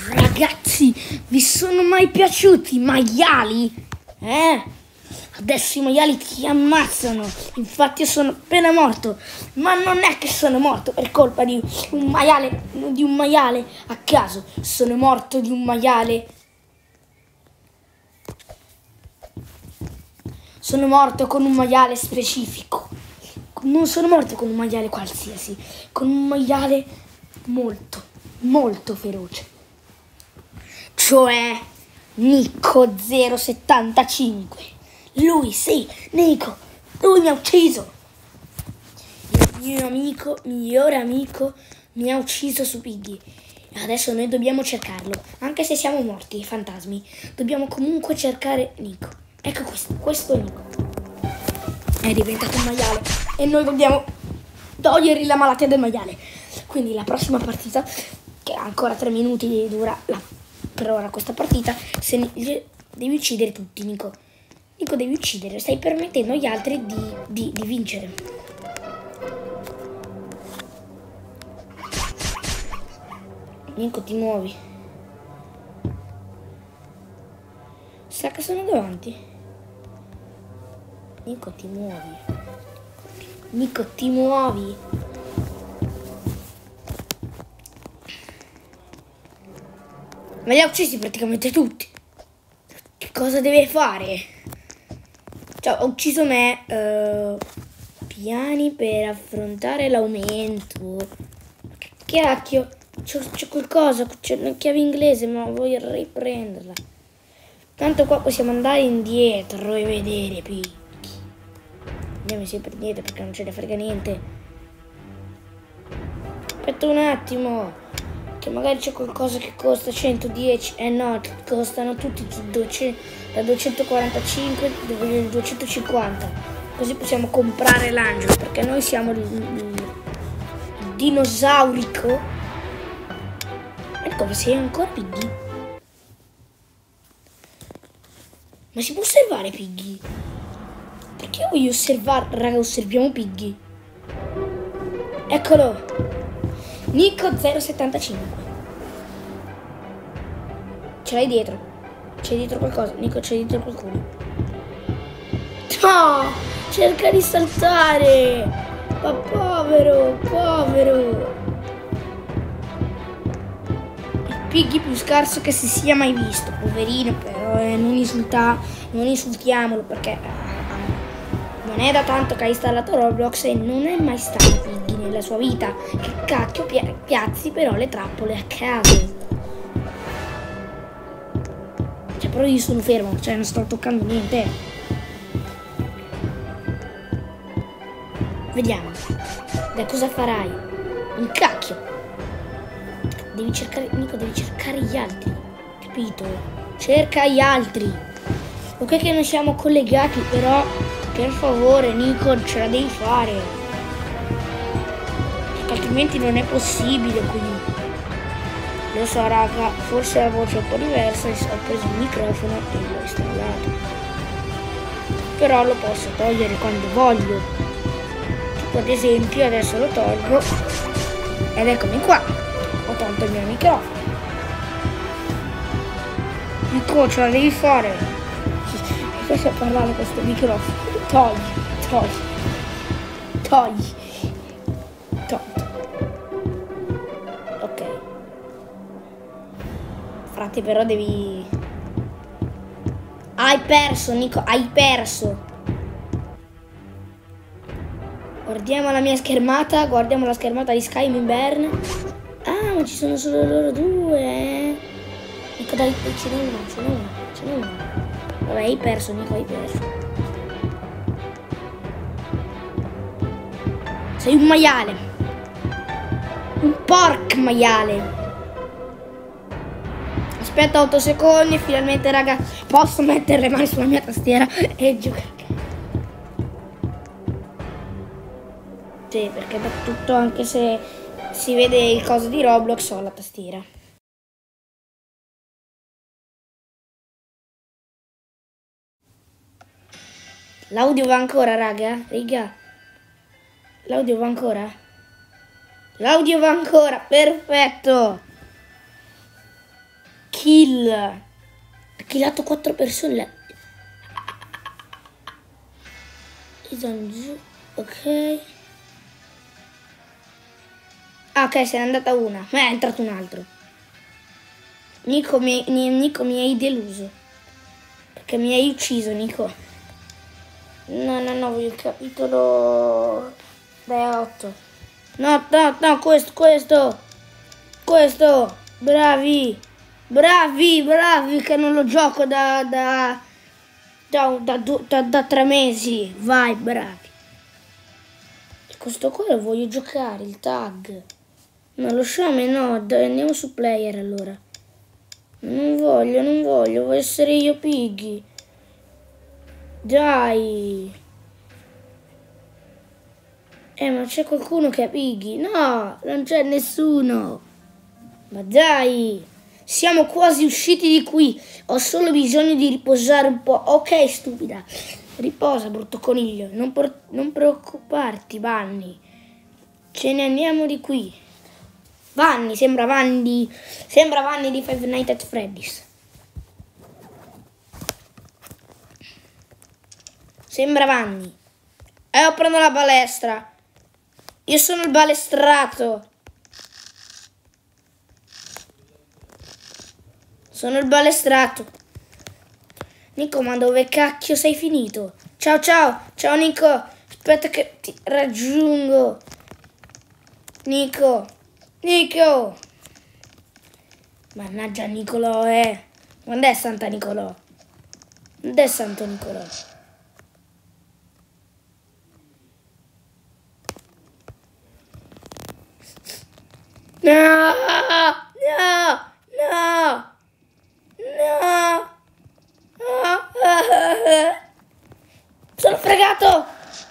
Ragazzi, vi sono mai piaciuti i maiali? Adesso i maiali ti ammazzano. Infatti io sono appena morto. Ma non è che sono morto per colpa di un maiale a caso. Sono morto di un maiale. Sono morto con un maiale specifico. Non sono morto con un maiale qualsiasi. Con un maiale molto, molto feroce. Cioè Nico 075. Lui, sì, Nico. Lui mi ha ucciso. Il mio amico, migliore amico, mi ha ucciso su Piggy. Adesso noi dobbiamo cercarlo. Anche se siamo morti, fantasmi. Dobbiamo comunque cercare Nico. Ecco questo è Nico. È diventato un maiale. E noi dobbiamo togliergli la malattia del maiale. Quindi la prossima partita, che ha ancora 3 minuti dura per ora questa partita, devi uccidere tutti, Nico. Nico, devi uccidere. Stai permettendo agli altri di vincere. Nico, ti muovi. Sa che sono davanti. Nico, ti muovi. Nico, ti muovi. Ma li ha uccisi praticamente tutti. Che cosa deve fare? Cioè, ha ucciso me. Piani per affrontare l'aumento. Che cacchio. C'è qualcosa. C'è una chiave inglese, ma vorrei prenderla. Tanto qua possiamo andare indietro e vedere Piggy. Andiamo sempre indietro perché non ce ne frega niente. Aspetta un attimo. Che magari c'è qualcosa che costa 110. No, costano tutti da 245 al 250. Così possiamo comprare l'angelo. Perché noi siamo il dinosaurico. Ecco, sei ancora Piggy? Ma si può osservare Piggy? Perché io voglio osservare? Raga, osserviamo Piggy. Eccolo. Nico 075. Ce l'hai dietro? C'è dietro qualcosa? Nico, c'è dietro qualcuno? No! Cerca di saltare! Ma povero, povero! Il Piggy più scarso che si sia mai visto. Poverino, però non insultiamolo perché non è da tanto che ha installato Roblox e non è mai stato Piggy nella sua vita. Che cacchio piazzi però le trappole a caso. Cioè, però io sono fermo, cioè non sto toccando niente. Vediamo. Da cosa farai? Un cacchio. Devi cercare, Nico, devi cercare gli altri. Capito? Cerca gli altri. Ok che non siamo collegati, però per favore, Nico, ce la devi fare. Perché altrimenti non è possibile qui. Lo so, raga, forse la voce è un po' diversa, ho preso il microfono e l'ho installato. Però lo posso togliere quando voglio. Tipo ad esempio adesso lo tolgo ed eccomi qua. Ho tolto il mio microfono. Nico, ce la devi fare. Mi piace parlare questo microfono. Togli. Ok. Frate, però devi... Hai perso, Nico, hai perso. Guardiamo la mia schermata, guardiamo la schermata di Sky Minburn. Ah, ma ci sono solo loro due. Nico, dai, ce n'è uno. Vabbè, hai perso, Nico, hai perso. Sei un maiale. Un porc maiale. Aspetta 8 secondi e finalmente, raga, posso mettere le mani sulla mia tastiera e giocare. Sì, perché da tutto, anche se si vede il coso di Roblox, ho la tastiera. L'audio va ancora, raga? Riga. L'audio va ancora? L'audio va ancora, perfetto. kill. Ha killato 4 persone. Giù. Ok. Ah, ok, se n'è andata una. Ma è entrato un altro. Nico mi hai deluso. Perché mi hai ucciso, Nico. No, voglio il capitolo da 8. No, questo. Bravi, che non lo gioco da 3 mesi. Vai, bravi. E questo qua lo voglio giocare, il tag. No, lo Shame no, dai, andiamo su player allora. Non voglio essere io Piggy. Dai. Ma c'è qualcuno che è Piggy? No, non c'è nessuno. Ma dai. Siamo quasi usciti di qui. Ho solo bisogno di riposare un po'. Ok, stupida. Riposa, brutto coniglio. Non preoccuparti, Vanni. Ce ne andiamo di qui. Vanni, sembra Vanni di Five Nights at Freddy's. Sembra Vanni. Io prendo la balestra. Io sono il balestrato. Sono il balestrato. Nico, ma dove cacchio sei finito? Ciao Nico. Aspetta che ti raggiungo. Nico. Mannaggia Nicolò, Quando è Santa Nicolò? Dov'è Santo Nicolò? No! Sono fregato!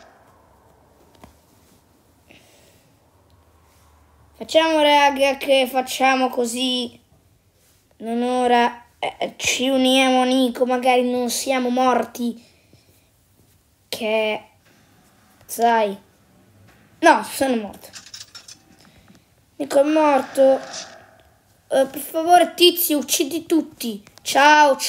Facciamo raga che facciamo così. Non ora ci uniamo Nico, magari non siamo morti. Che sai. No, sono morto. Nico è morto. Per favore Tizio, uccidi tutti. Ciao.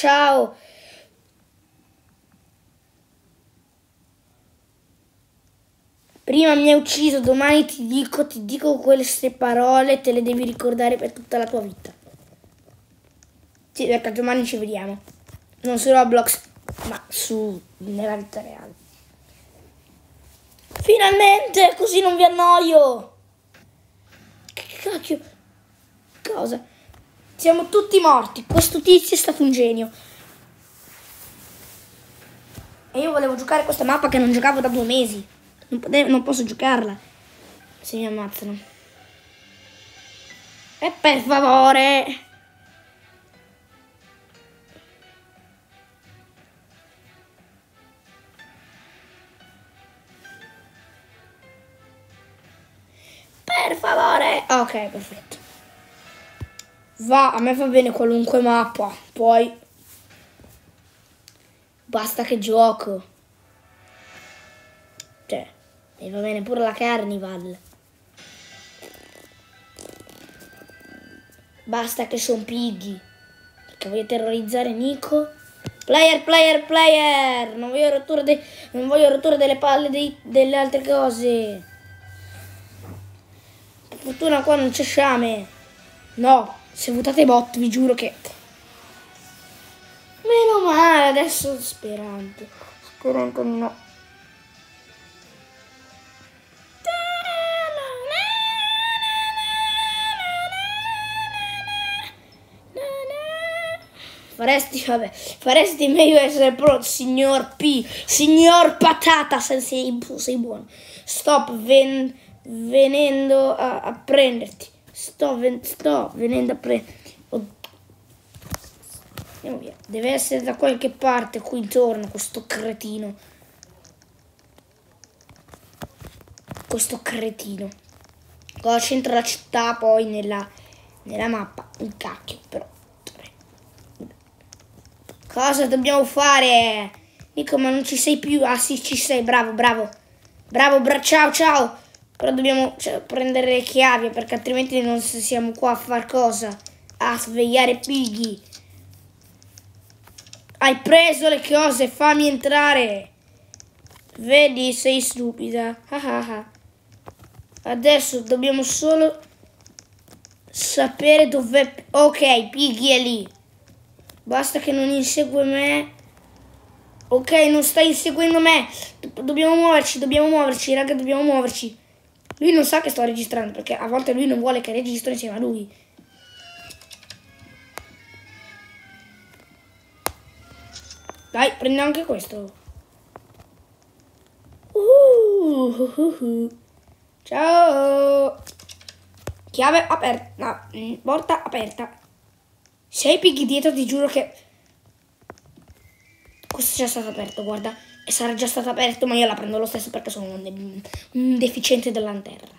Prima mi hai ucciso, domani ti dico queste parole, te le devi ricordare per tutta la tua vita. Sì, perché domani ci vediamo. Non su Roblox, ma nella vita reale. Finalmente, così non vi annoio. Che cacchio? Cosa? Siamo tutti morti. Questo tizio è stato un genio. E io volevo giocare questa mappa che non giocavo da 2 mesi. Non posso giocarla se mi ammazzano. E per favore. Per favore. Ok, perfetto. A me va bene qualunque mappa. Poi basta che gioco. Cioè, mi va bene pure la Carnival. Basta che son Piggy. Perché voglio terrorizzare Nico. Player. Non voglio rotture delle palle delle altre cose. Per fortuna qua non c'è sciame. No, se votate bot vi giuro che... Meno male, adesso Sperante no. Faresti meglio essere pronto, signor P, signor Patata, se sei buono. Stop venendo a prenderti. Sto venendo a prenderti. Andiamo via. Deve essere da qualche parte qui intorno questo cretino. Cosa c'entra la città poi nella mappa? Un cacchio, però. Cosa dobbiamo fare? Nico, ma non ci sei più. Ah sì, ci sei, bravo. Ciao. Però dobbiamo prendere le chiavi, perché altrimenti non siamo qua a far cosa? A svegliare Piggy. Hai preso le cose, fammi entrare. Vedi, sei stupida. Adesso dobbiamo solo sapere dov'è. Ok, Piggy è lì. Basta che non insegue me. Ok, non stai inseguendo me. Dobbiamo muoverci, raga, dobbiamo muoverci. Lui non sa che sto registrando, perché a volte lui non vuole che registro insieme a lui. Dai, prendi anche questo. Ciao. Chiave aperta. No, porta aperta. Sei Piggy dietro, ti giuro che... Questo è già stato aperto, guarda. E sarà già stato aperto, ma io la prendo lo stesso perché sono un deficiente della terra.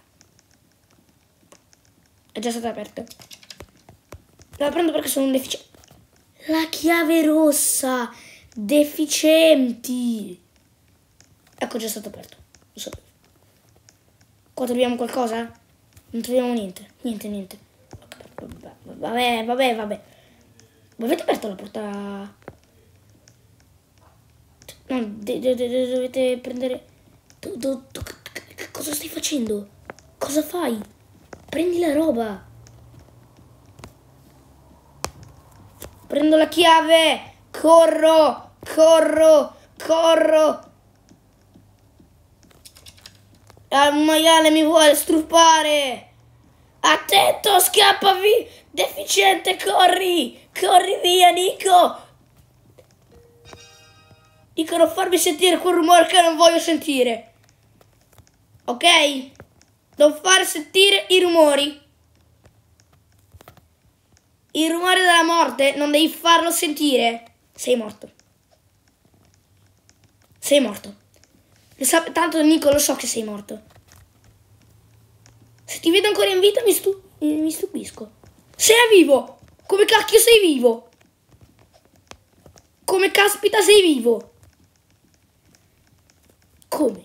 È già stato aperto. La prendo perché sono un deficiente. La chiave rossa. Deficienti. Ecco, già stato aperto. Lo sapevo. Qua troviamo qualcosa? Non troviamo niente. Niente. Vabbè. Voi avete aperto la porta? No, dovete prendere... Cosa stai facendo? Cosa fai? Prendi la roba. Prendo la chiave. Corro. Il maiale mi vuole struppare. Attento, scappa via. Deficiente, corri. Corri via, Nico. Nico, non farmi sentire quel rumore che non voglio sentire. Ok? Non far sentire i rumori. Il rumore della morte non devi farlo sentire. Sei morto. Tanto Nico, lo so che sei morto. Se ti vedo ancora in vita mi stupisco. Sei vivo. Come cacchio sei vivo? Come caspita sei vivo? Come?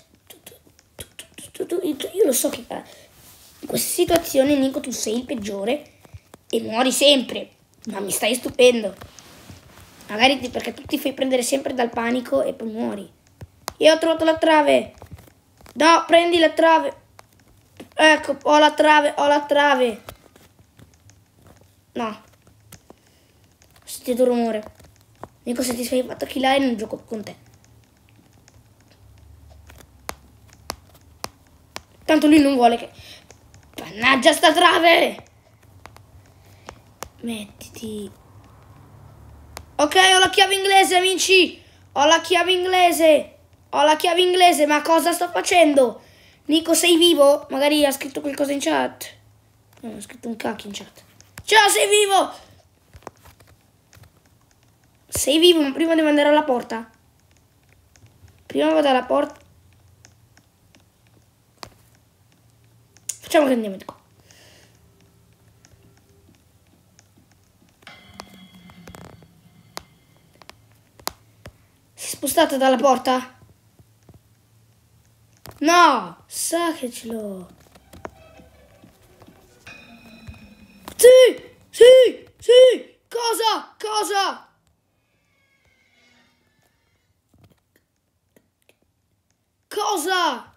Io lo so che in queste situazioni, Nico, tu sei il peggiore e muori sempre. Ma mi stai stupendo. Magari perché tu ti fai prendere sempre dal panico e poi muori. Io ho trovato la trave. No, prendi la trave. Ecco, ho la trave. No. Ho sentito il rumore. Nico, se ti sei fatto killare non gioco con te. Tanto lui non vuole che... Mannaggia sta trave! Mettiti. Ok, ho la chiave inglese, amici. Ho la chiave inglese, ma cosa sto facendo? Nico, sei vivo? Magari ha scritto qualcosa in chat. No, ha scritto un cacchio in chat. Ciao, sei vivo? Sei vivo, ma prima devo andare alla porta. Prima vado alla porta. Facciamo che andiamo di qua. Si è spostata dalla porta? No, sa che ce l'ho. Sì. Cosa? Cosa?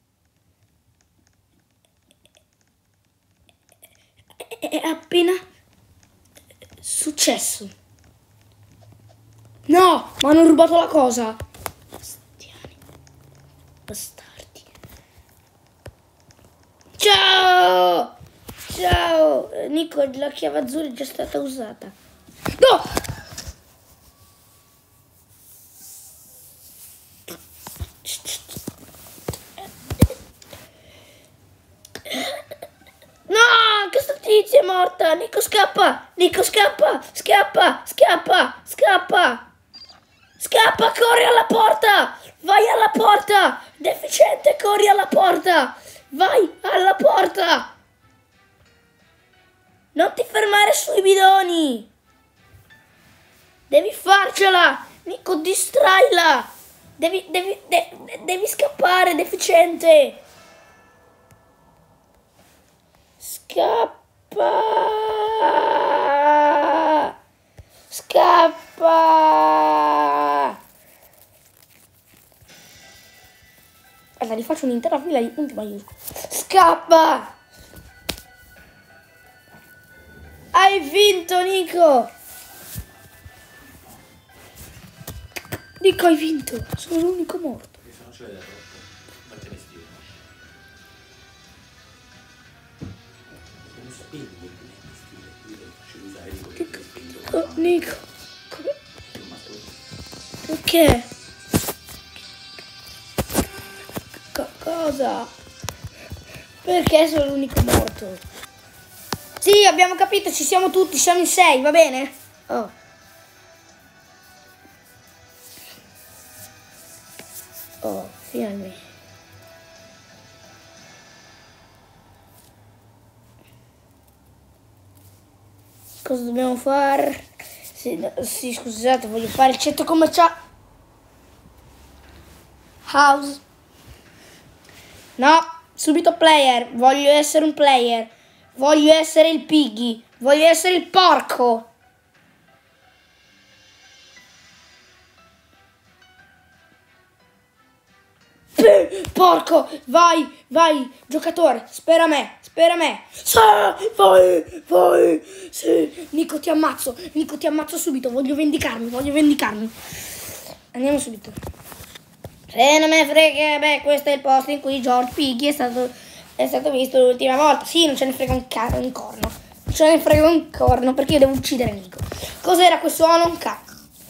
È appena successo. No, ma hanno rubato la cosa. Bastardi. Ciao. Nico, la chiave azzurra è già stata usata. No! No, questa tizia è morta. Nico, scappa. Scappa, corri alla porta. Vai alla porta. Deficiente, corri alla porta. Vai alla porta. Non ti fermare sui bidoni. Devi farcela. Nico, distraila. Devi scappare, deficiente. Scappa. faccio un'intera fila di punti maiuscoli. Scappa! Hai vinto, Nico! Nico, hai vinto! Sono l'unico morto. Se non ci vede troppo, perché ne stile? Non spieghi che ne stile, io faccio usare Nico, perché? Cosa? Perché sono l'unico morto? Sì, abbiamo capito, ci siamo tutti, siamo in 6, va bene? Oh. Oh, finalmente. Cosa dobbiamo fare? Sì, scusate, voglio fare il centro commerciale. House. No, subito player. Voglio essere un player. Voglio essere il piggy. Voglio essere il porco. Porco, vai, giocatore, spera me. Sì, vai, sì. Nico, ti ammazzo subito, voglio vendicarmi. Andiamo subito. Se non me ne frega, beh, questo è il posto in cui George Piggy è stato visto l'ultima volta. Sì, non ce ne frega un corno. Non ce ne frega un corno perché io devo uccidere Nico. Cos'era quel suono? Un cazzo.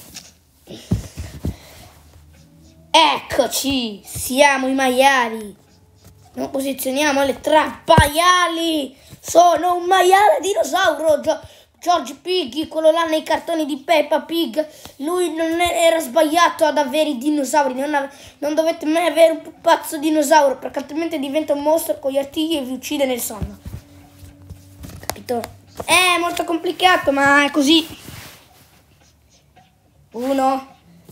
Eccoci, siamo i maiali. Non posizioniamo le trappaiali. Sono un maiale dinosauro. George Piggy, quello là nei cartoni di Peppa Pig. Lui non era sbagliato ad avere i dinosauri. Non dovete mai avere un pupazzo dinosauro, perché altrimenti diventa un mostro con gli artigli e vi uccide nel sonno. Capito? È molto complicato, ma è così. 1.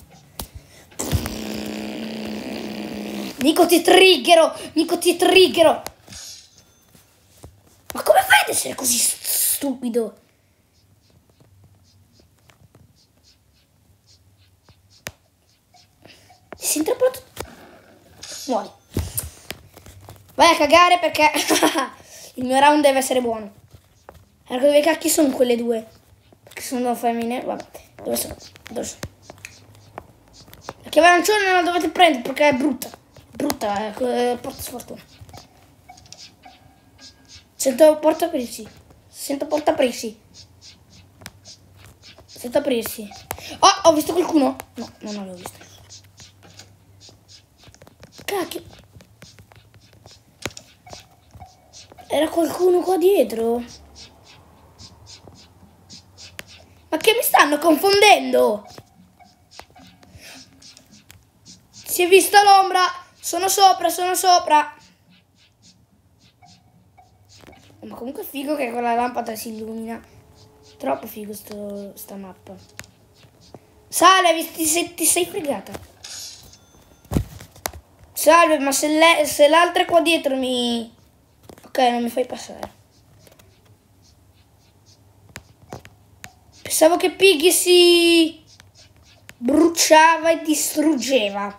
Nico, ti triggero! Ma come fai ad essere così stupido? Si è intrappolato. Muori. Vai a cagare perché il mio round deve essere buono. Allora, dove cacchi sono quelle due? Perché sono femmine. Vabbè. Dove sono? La chiave arancione non la dovete prendere perché è brutta. Porta sfortuna. Sento porta aprirsi. Oh, ho visto qualcuno? No, non l'avevo visto. Cacchio. Era qualcuno qua dietro. Ma che mi stanno confondendo? Si è vista l'ombra. Sono sopra. Ma comunque è figo che con la lampada si illumina. Troppo figo sta mappa. Sale, ti sei fregata. Salve, ma se l'altra è qua dietro mi... Ok, non mi fai passare. Pensavo che Piggy si bruciava e distruggeva.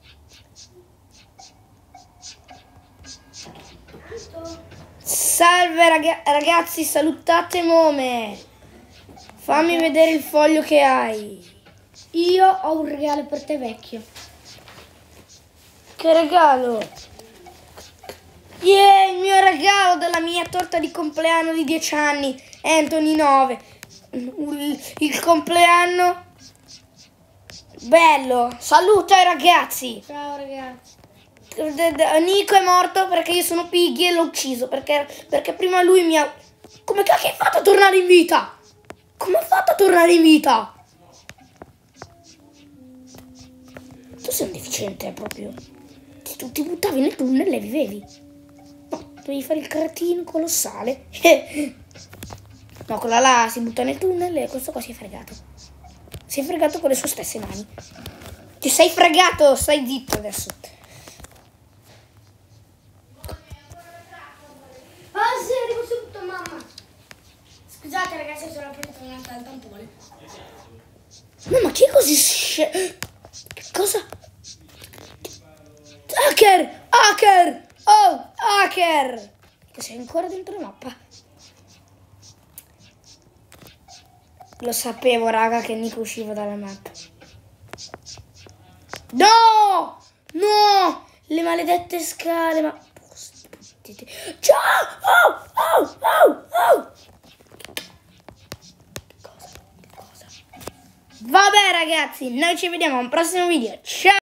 Salve ragazzi, salutate Mome. Fammi vedere il foglio che hai. Io ho un regalo per te, vecchio. Che regalo? Yeah, il mio regalo della mia torta di compleanno di 10 anni. Anthony 9. Il compleanno bello. Saluta ai ragazzi. Ciao ragazzi. Nico è morto perché io sono Piggy e l'ho ucciso. Perché prima lui mi ha... Come cacchio hai fatto a tornare in vita? Tu sei un deficiente proprio. Ti buttavi nel tunnel e vivevi. No, devi fare il cretino colossale. No, quella là si butta nel tunnel e questo qua si è fregato. Si è fregato con le sue stesse mani. Ti sei fregato, stai zitto adesso. Ah sì, arrivo subito, mamma. Scusate ragazzi, sono appena tornata dal tampone. No, ma chi è così cosa? Hacker! Hacker! Oh, hacker! Che sei ancora dentro la mappa. Lo sapevo, raga, che Nico usciva dalla mappa. No! No! Le maledette scale, ma... Ciao! Oh! Oh! Oh! Oh! Cosa? Vabbè, ragazzi, noi ci vediamo a un prossimo video. Ciao!